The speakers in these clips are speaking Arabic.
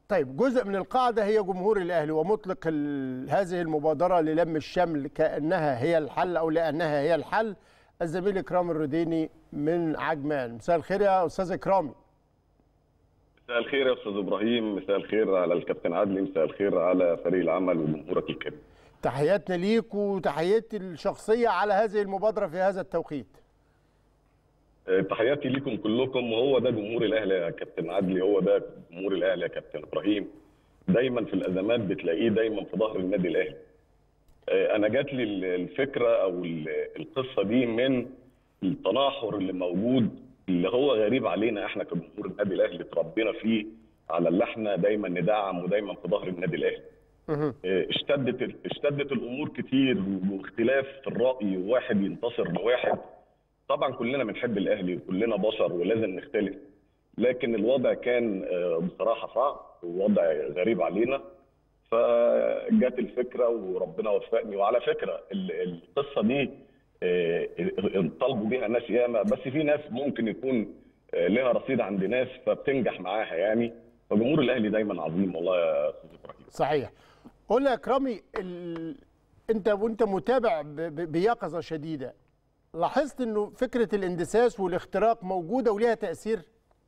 طيب، جزء من القاعدة هي جمهور الأهلي، ومطلق هذه المبادرة للم الشمل كأنها هي الحل أو لأنها هي الحل. الزميل إكرامي الرديني من عجمان. مساء الخير يا أستاذ إكرامي. مساء الخير يا أستاذ إبراهيم، مساء الخير على الكابتن عدلي، مساء الخير على فريق العمل وجمهورك الكريم. تحياتنا ليك وتحياتي الشخصية على هذه المبادرة في هذا التوقيت. تحياتي ليكم كلكم، وهو ده جمهور الاهلي يا كابتن عدلي، هو ده جمهور الاهلي يا كابتن ابراهيم. دايما في الازمات بتلاقيه دايما في ظهر النادي الاهلي. انا جات لي الفكره او القصه دي من التناحر اللي موجود، اللي هو غريب علينا احنا كجمهور النادي الاهلي، اتربينا فيه على اللي احنا دايما ندعم ودايما في ظهر النادي الاهلي. اشتدت الامور كتير واختلاف في الراي وواحد ينتصر لواحد. طبعا كلنا بنحب الاهلي وكلنا بشر ولازم نختلف، لكن الوضع كان بصراحه صعب ووضع غريب علينا. فجت الفكره وربنا وفقني. وعلى فكره القصه دي طالبوا بيها ناس ياما، بس في ناس ممكن يكون لها رصيد عند ناس فبتنجح معاها يعني. فجمهور الاهلي دايما عظيم والله يا استاذ ابراهيم. صحيح. قول لي يا اكرامي، انت متابع بيقظه شديده، لاحظت انه فكره الاندساس والاختراق موجوده وليها تاثير؟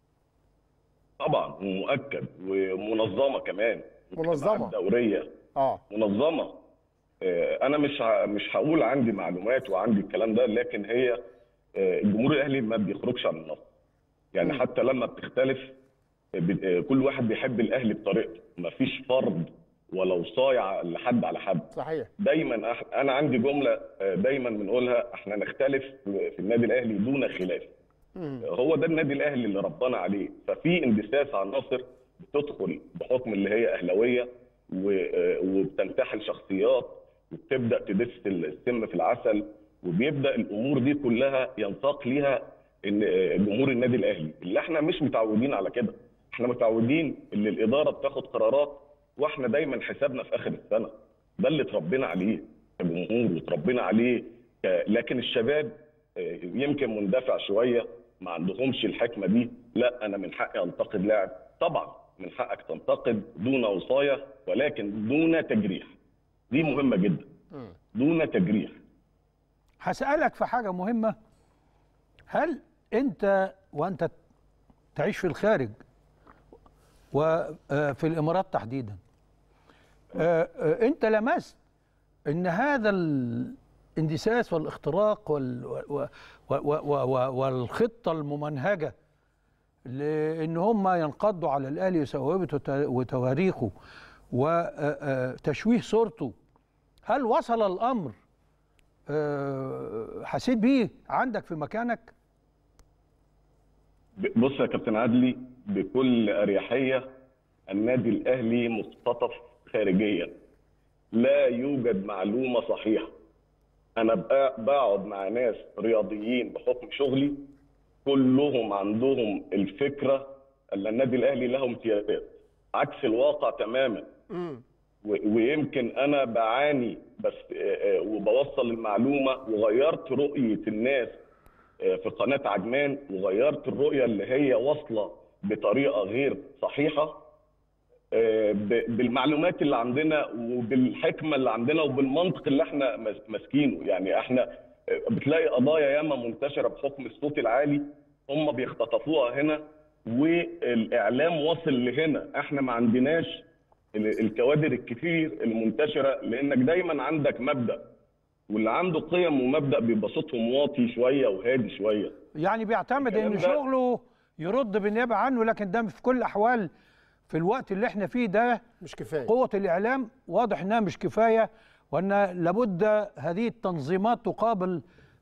طبعا، مؤكد، ومنظمه كمان، منظمه دوريه منظمه. انا مش هقول عندي معلومات وعندي الكلام ده، لكن هي الجمهور الاهلي ما بيخرجش عن النص يعني. حتى لما بتختلف كل واحد بيحب الاهلي بطريقته، ما فيش فرض ولو صايع لحد على حد. صحيح. دايما انا عندي جمله دايما بنقولها، احنا نختلف في النادي الاهلي دون خلاف. هو ده النادي الاهلي اللي ربنا عليه. ففي اندساس عناصر بتدخل بحكم اللي هي اهلاويه وبتنتحل شخصيات وبتبدا تدس السم في العسل، وبيبدا الامور دي كلها ينساق ليها ان جمهور النادي الاهلي اللي احنا مش متعودين على كده. احنا متعودين ان الاداره بتاخد قرارات واحنا دايما حسابنا في اخر السنه. ده اللي اتربينا عليه كجمهور واتربينا عليه. لكن الشباب يمكن مندفع شويه، ما عندهمش الحكمه دي. لا، انا من حقي انتقد لاعب. طبعا من حقك تنتقد دون وصايه، ولكن دون تجريح. دي مهمه جدا، دون تجريح. هسألك في حاجه مهمه. هل انت وانت تعيش في الخارج وفي الامارات تحديدا، انت لمست ان هذا الاندساس والاختراق والخطه الممنهجه لان هم ينقضوا على الاهلي وتواريخه وتشويه صورته، هل وصل الامر حسيت بيه عندك في مكانك؟ بص يا كابتن عدلي، بكل اريحيه، النادي الاهلي مختطف خارجيا. لا يوجد معلومه صحيحه. انا بقعد مع ناس رياضيين بحكم شغلي، كلهم عندهم الفكره ان النادي الاهلي له امتيازات عكس الواقع تماما. ويمكن انا بعاني بس وبوصل المعلومه، وغيرت رؤيه الناس في قناه عجمان، وغيرت الرؤيه اللي هي واصله بطريقه غير صحيحه بالمعلومات اللي عندنا وبالحكمه اللي عندنا وبالمنطق اللي احنا ماسكينه. يعني احنا بتلاقي قضايا ياما منتشره بحكم الصوت العالي، هم بيختطفوها هنا والاعلام واصل لهنا. احنا ما عندناش الكوادر الكتير المنتشره، لانك دايما عندك مبدا، واللي عنده قيم ومبدا بيبقى صوتهم واطي شويه وهادي شويه. يعني بيعتمد ان شغله يرد بالنيابه عنه، لكن ده في كل الاحوال في الوقت اللي احنا فيه ده مش كفايه. قوه الاعلام واضح انها مش كفايه، وان لابد هذه التنظيمات تقابل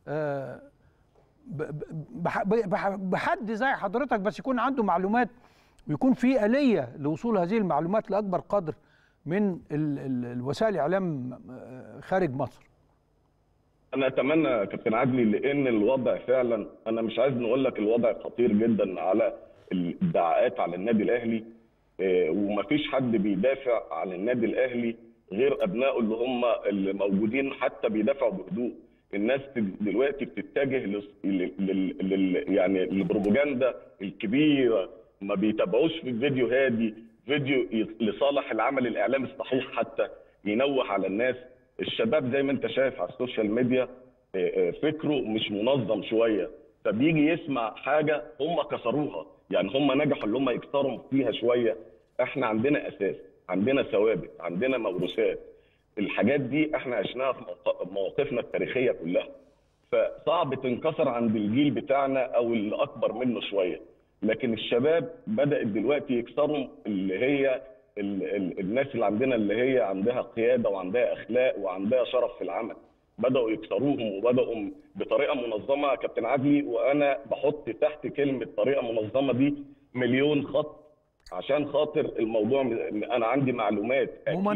بحد زي حضرتك، بس يكون عنده معلومات ويكون في آلية لوصول هذه المعلومات لأكبر قدر من الوسائل الإعلام خارج مصر. أنا أتمنى كابتن عدلي، لأن الوضع فعلا، أنا مش عايز نقول لك الوضع خطير جدا على الادعاءات على النادي الأهلي، ومفيش حد بيدافع عن النادي الأهلي غير أبنائه اللي موجودين، حتى بيدافعوا بهدوء. الناس دلوقتي بتتجه يعني البروباجندا الكبيره، ما بيتابعوش في الفيديو هادي، فيديو لصالح العمل الاعلامي الصحيح حتى ينوه على الناس. الشباب زي ما انت شايف على السوشيال ميديا فكره مش منظم شويه، فبيجي يسمع حاجه هم كسروها، يعني هم نجحوا اللي هم يكسروا فيها شويه. احنا عندنا اساس، عندنا ثوابت، عندنا موروثات، الحاجات دي احنا عشناها في مواقفنا التاريخيه كلها، فصعب تنكسر عند الجيل بتاعنا او اللي اكبر منه شويه. لكن الشباب بدات دلوقتي يكسروا اللي هي الناس اللي عندنا اللي هي عندها قياده وعندها اخلاق وعندها شرف في العمل، بداوا يكسروهم وبداوا بطريقه منظمه يا كابتن عدلي. وانا بحط تحت كلمه طريقه منظمه دي مليون خط، عشان خاطر الموضوع انا عندي معلومات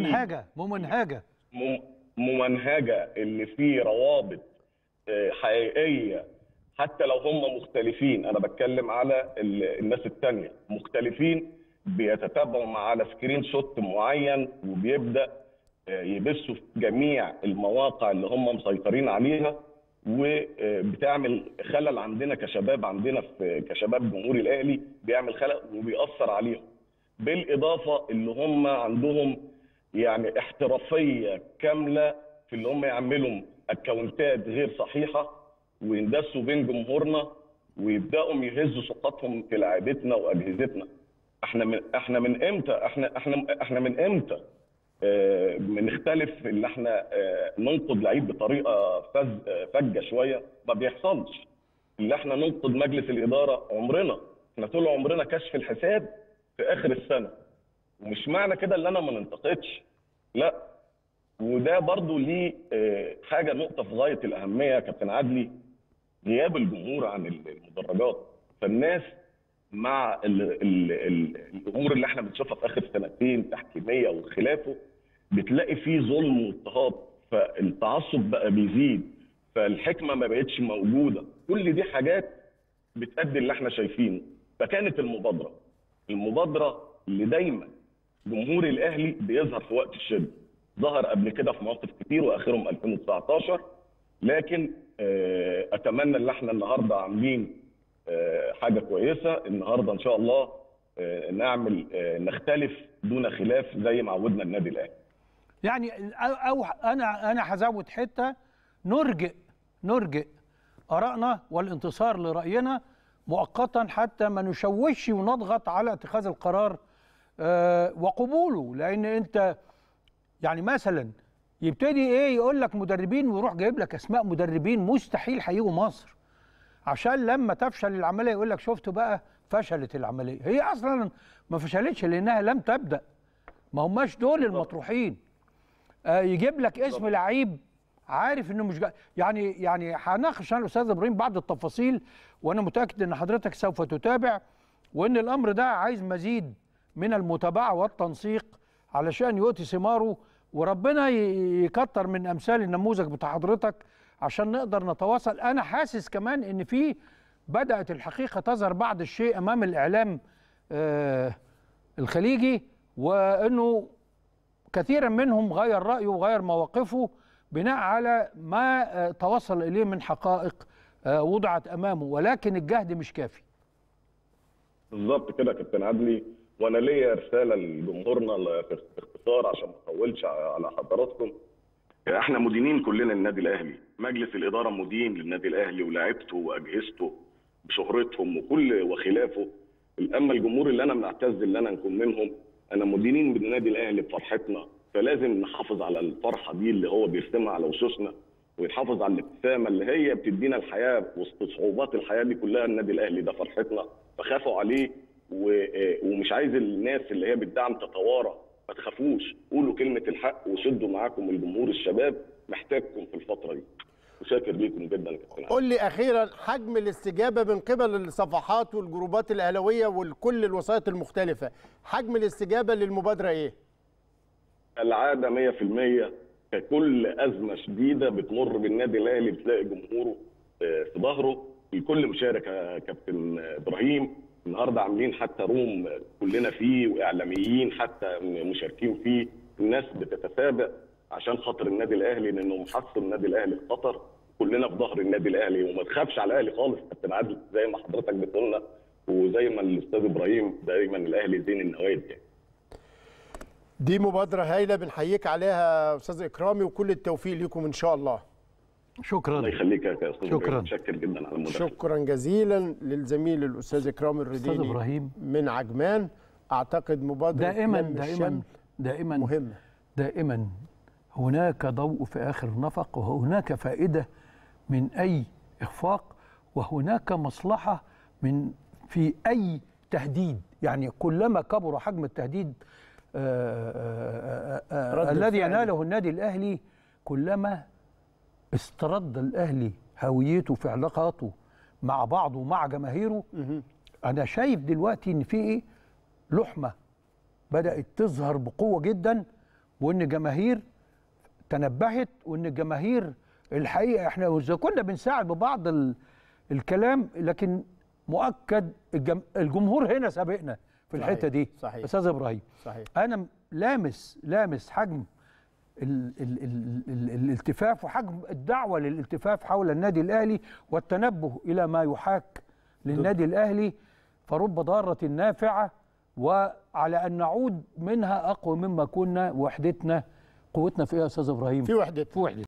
ممنهجه اللي فيه روابط حقيقيه، حتى لو هم مختلفين. انا بتكلم على الناس الثانيه مختلفين، بيتتابعوا على سكرين شوت معين وبيبدا يبثوا في جميع المواقع اللي هم مسيطرين عليها، وبتعمل خلل عندنا كشباب، عندنا كشباب جمهور الاهلي بيعمل خلل وبيأثر عليهم. بالاضافه اللي هم عندهم يعني احترافيه كامله في اللي هم يعملوا اكونتات غير صحيحه ويندسوا بين جمهورنا ويبداوا يهزوا ثقتهم في لعيبتنا واجهزتنا. احنا من امتى احنا من امتى بنختلف اللي احنا ننقد لعيب بطريقه فجه شويه؟ ما بيحصلش. اللي احنا ننقد مجلس الاداره عمرنا، احنا طول عمرنا كشف الحساب في اخر السنه، ومش معنى كده ان انا ما ننتقدش، لا. وده برضو ليه حاجه نقطه في غايه الاهميه يا كابتن عدلي، غياب الجمهور عن المدرجات. فالناس مع الامور اللي احنا بنشوفها في اخر سنتين تحكيميه وخلافه، بتلاقي فيه ظلم واضطهاد، فالتعصب بقى بيزيد، فالحكمه ما بقتش موجوده. كل دي حاجات بتؤدي اللي احنا شايفينه. فكانت المبادره اللي دايما جمهور الاهلي بيظهر في وقت الشده، ظهر قبل كده في مواقف كتير واخرهم 2019، لكن اتمنى ان احنا النهارده عاملين حاجه كويسه. النهارده ان شاء الله نعمل نختلف دون خلاف زي ما عودنا النادي الاهلي. يعني او انا هزود حته، نرجئ ارائنا والانتصار لراينا مؤقتا حتى ما نشوش ونضغط على اتخاذ القرار وقبوله. لان انت يعني مثلا يبتدي يقول لك مدربين ويروح جايب لك اسماء مدربين مستحيل هيجوا مصر، عشان لما تفشل العمليه يقول لك شفتوا بقى فشلت العمليه. هي اصلا ما فشلتش لانها لم تبدا، ما هماش دول المطروحين. يجيب لك اسم لعيب عارف انه مش يعني هناقش انا الاستاذ ابراهيم بعض التفاصيل، وانا متاكد ان حضرتك سوف تتابع، وان الامر ده عايز مزيد من المتابعه والتنسيق علشان يؤتي ثماره، وربنا يكتر من امثال النموذج بتاع حضرتك عشان نقدر نتواصل. انا حاسس كمان ان في بدات الحقيقه تظهر بعض الشيء امام الاعلام الخليجي، وانه كثيرا منهم غير رايه وغير مواقفه بناء على ما توصل اليه من حقائق وضعت امامه، ولكن الجهد مش كافي. بالظبط كده يا كابتن عدلي. وانا ليا رساله لجمهورنا في اختصار عشان ما اطولش على حضراتكم. احنا مدينين كلنا للنادي الاهلي، مجلس الاداره مدين للنادي الاهلي ولاعيبته واجهزته بشهرتهم وكل وخلافه. اما الجمهور اللي انا بنعتز ان انا نكون منهم، انا مدينين بالنادي الاهلي بفرحتنا، فلازم نحافظ على الفرحه دي اللي هو بيرسمها على وشوشنا، ويحافظ على الابتسامه اللي هي بتدينا الحياه وسط صعوبات الحياه دي كلها. النادي الاهلي ده فرحتنا، فخافوا عليه ومش عايز الناس اللي هي بتدعم تتوارى. ما تخافوش، قولوا كلمه الحق وشدوا معاكم الجمهور. الشباب محتاجكم في الفتره دي، وشاكر ليكم جدا يا كابتن. قول لي اخيرا حجم الاستجابه من قبل الصفحات والجروبات الاهلاويه وكل الوسائط المختلفه، حجم الاستجابه للمبادره ايه؟ العاده 100%. ككل ازمه شديده بتمر بالنادي الاهلي بتلاقي جمهوره في ظهره. الكل مشارك يا كابتن ابراهيم. النهارده عاملين حتى روم كلنا فيه، واعلاميين حتى مشاركين فيه. الناس بتتسابق عشان خاطر النادي الاهلي، لانهم حسوا النادي الاهلي في خطر. كلنا في ظهر النادي الاهلي، وما تخافش على الاهلي خالص كابتن عادل، زي ما حضرتك بتقولنا وزي ما الاستاذ ابراهيم دايما الاهلي زين النوادي. دي مبادره هايله بنحييك عليها استاذ اكرامي، وكل التوفيق ليكم ان شاء الله. شكرا. الله يخليك يا استاذ. شكرا. متشكر جدا على المداخله. شكرا جزيلا للزميل الاستاذ اكرام الرديني أستاذ إبراهيم من عجمان. اعتقد مبادره دائما مهمه. دائما هناك ضوء في آخر نفق، وهناك فائدة من أي إخفاق، وهناك مصلحة في أي تهديد. يعني كلما كبر حجم التهديد الذي يناله النادي الأهلي، كلما استرد الأهلي هويته في علاقاته مع بعضه ومع جماهيره. أنا شايف دلوقتي إن في إيه؟ لحمة بدأت تظهر بقوة جدا، وإن جماهير تنبهت، وإن الجماهير الحقيقة إحنا إذا كنا بنساعد ببعض الكلام، لكن مؤكد الجمهور هنا سابقنا في الحتة دي. صحيح. أستاذ إبراهيم، صحيح. أنا لامس حجم الالتفاف وحجم الدعوة للالتفاف حول النادي الأهلي والتنبه إلى ما يحاك للنادي الأهلي، فرب ضارة نافعة، وعلى أن نعود منها أقوى مما كنا. وحدتنا قوتنا في إيه يا أستاذ إبراهيم؟ في وحدتنا.